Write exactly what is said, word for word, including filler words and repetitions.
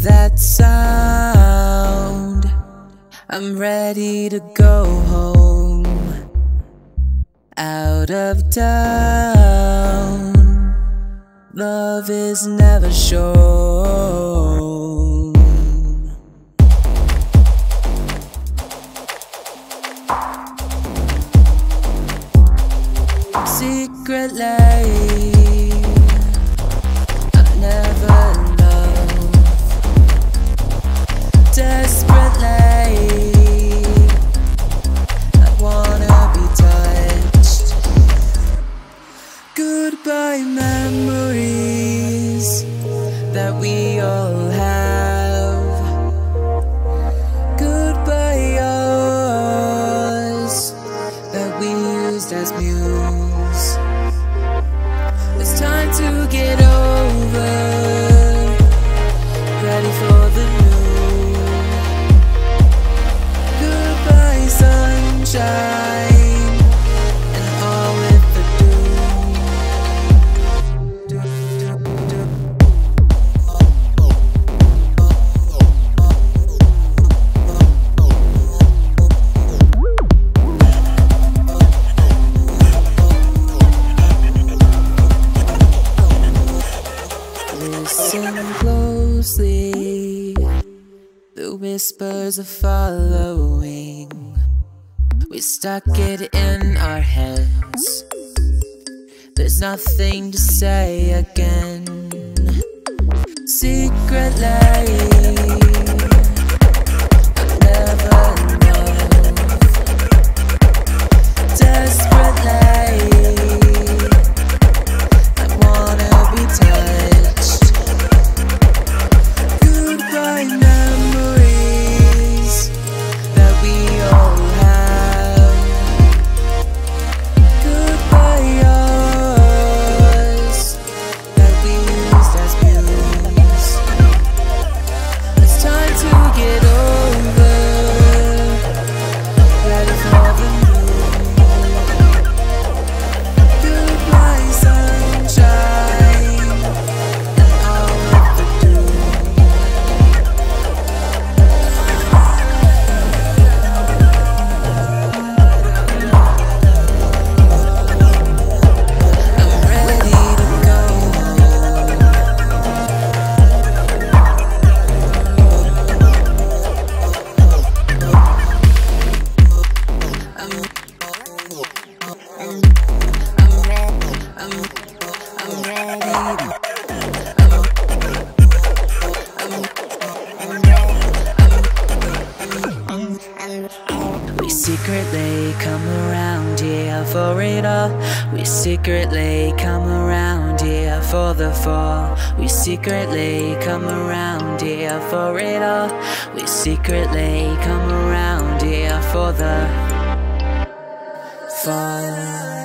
that sound, I'm ready to go home. Out of town, love is never shown. Secretly, I've never loved. Desperately, I wanna be touched. Goodbye memories that we all have. Goodbye yours that we used as muse. It's time to get over, ready for the new. Goodbye sunshine and all with the do. Listen closely, the whispers are following. We stuck it in our heads, there's nothing to say again. Secretly, I've never loved. Desperately, I wanna be touched. Goodbye memories that we all have. Goodbye yours that we used as muse. It's time to get over, ready for the new. Goodbye sunshine and all of the dew. I'm ready to go home. I'm, I'm, I'm ready. I'm, I'm ready. I'm, I'm, We secretly come around here for it all. We secretly come around here for the fall. We secretly come around here for it all. We secretly come around here for the fall.